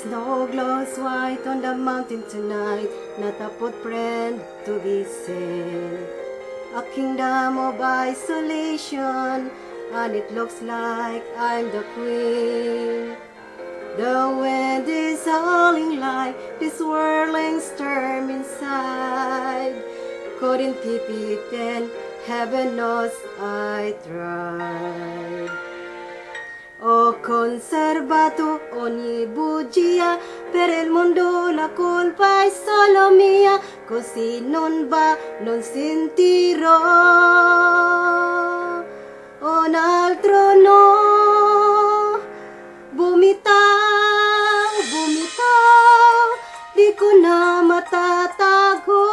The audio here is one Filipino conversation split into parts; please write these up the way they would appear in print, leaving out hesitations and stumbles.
snow glows white on the mountain tonight, not a footprint to be seen. A kingdom of isolation, and it looks like I'm the queen. The wind is howling like this swirling storm inside. Couldn't keep it in, heaven knows I tried. Oh conservato ogni bugia, per il mondo la colpa è solo mia, così non va, non sentirò un altro no. Bumitaw, bumitaw, di ko na matatago.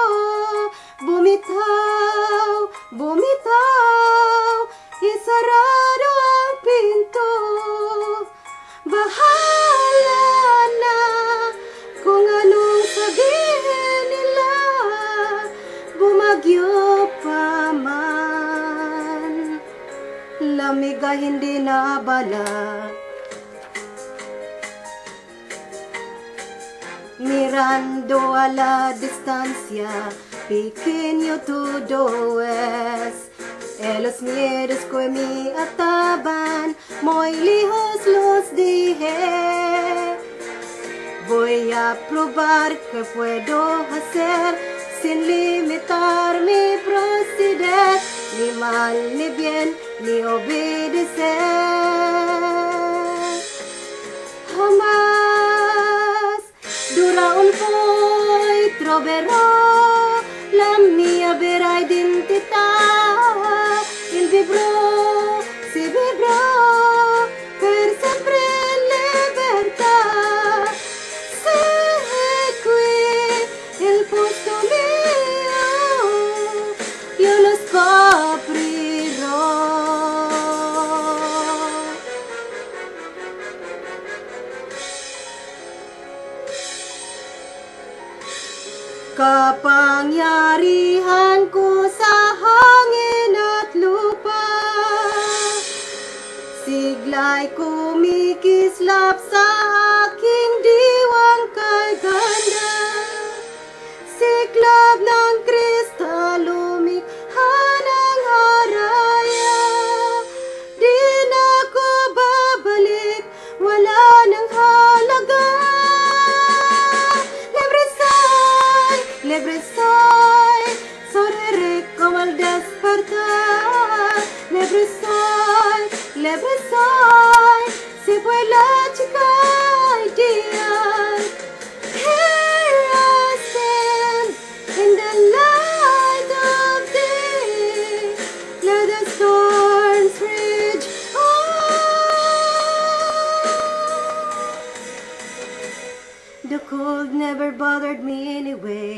Bumitaw, bumitaw, isarado ang pinto. Bahala na kung anong sabihin nila, bumagyo pa man, lamig ay hindi naabala. Mirando a la distancia, pequeño todo es. Los miedos que me ataban, muy lejos los dejé. Voy a probar que puedo hacer, sin limitar mi proceder, ni mal ni bien, ni obedecer. Jamás durà un poi troverò la mia vera identità. Il vivrò, si vivrò per sempre in libertà. Se qui il posto mio, io lo scoprirò. Kapangyarihan ko sa hangin at lupa, sigla'y kumikislap sa aking diwang kay ganda. Siklab ng kristal lumikha ng haraya, di na ko babalik, wala nang halaga. Libre soy, sonreiré como al despertar. Libre soy, si fue la chica ideal. Here I stand in the light of day. Let the storms rage on. The cold never bothered me anyway.